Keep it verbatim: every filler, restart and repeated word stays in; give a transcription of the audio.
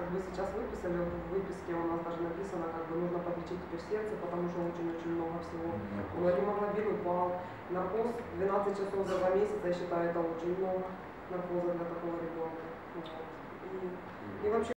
вы сейчас выписали, в выписке у нас даже написано, как бы нужно подлечить теперь сердце, потому что очень-очень много всего. Гемоглобин упал, наркоз двенадцать часов за два месяца, я считаю, это очень много наркоза для такого ребенка. Вот. И, и вообще